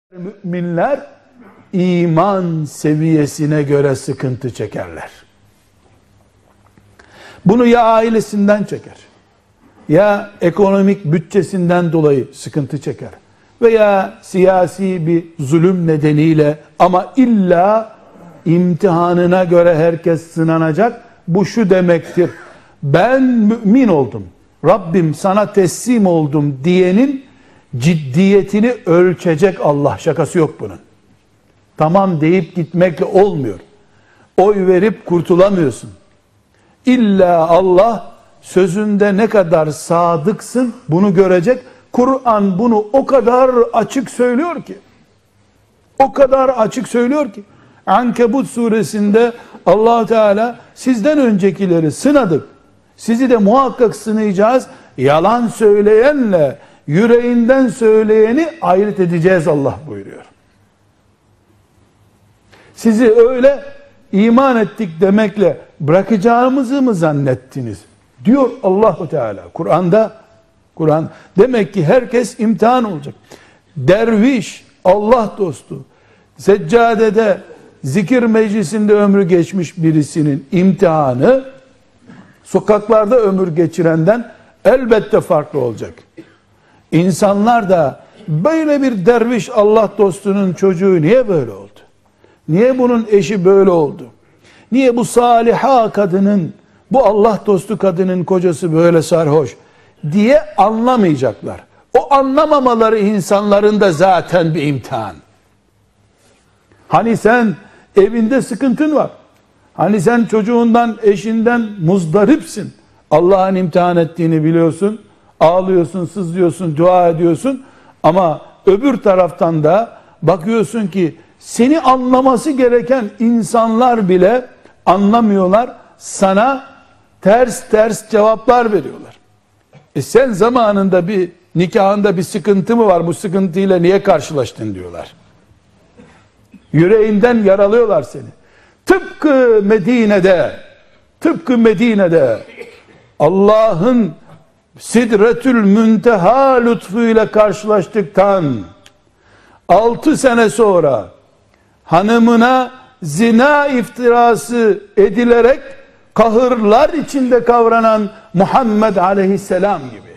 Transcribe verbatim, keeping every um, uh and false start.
Müminler iman seviyesine göre sıkıntı çekerler. Bunu ya ailesinden çeker, ya ekonomik bütçesinden dolayı sıkıntı çeker veya siyasi bir zulüm nedeniyle, ama illa imtihanına göre herkes sınanacak. Bu şu demektir: ben mümin oldum, Rabbim sana teslim oldum diyenin ciddiyetini ölçecek Allah. Şakası yok bunun. Tamam deyip gitmekle olmuyor. Oy verip kurtulamıyorsun. İlla Allah sözünde ne kadar sadıksın bunu görecek. Kur'an bunu o kadar açık söylüyor ki, o kadar açık söylüyor ki, Ankebut suresinde Allah Teala sizden öncekileri sınadık, sizi de muhakkak sınayacağız, yalan söyleyenle yüreğinden söyleyeni ayırt edeceğiz Allah buyuruyor. Sizi öyle iman ettik demekle bırakacağımızı mı zannettiniz diyor Allahu Teala Kur'an'da. Kur'an demek ki herkes imtihan olacak. Derviş, Allah dostu, seccadede zikir meclisinde ömrü geçmiş birisinin imtihanı sokaklarda ömür geçirenden elbette farklı olacak. İnsanlar da böyle bir derviş Allah dostunun çocuğu niye böyle oldu? Niye bunun eşi böyle oldu? Niye bu saliha kadının, bu Allah dostu kadının kocası böyle sarhoş diye anlamayacaklar. O anlamamaları insanların da zaten bir imtihan. Hani sen evinde sıkıntın var. Hani sen çocuğundan, eşinden muzdaripsin. Allah'ın imtihan ettiğini biliyorsun. Ağlıyorsun, sızlıyorsun, dua ediyorsun. Ama öbür taraftan da bakıyorsun ki seni anlaması gereken insanlar bile anlamıyorlar. Sana ters ters cevaplar veriyorlar. E sen zamanında bir nikahında bir sıkıntı mı var? Bu sıkıntıyla niye karşılaştın diyorlar. Yüreğinden yaralıyorlar seni. Tıpkı Medine'de, tıpkı Medine'de Allah'ın Sidretül Münteha lütfuyla karşılaştıktan altı sene sonra hanımına zina iftirası edilerek kahırlar içinde kavranan Muhammed aleyhisselam gibi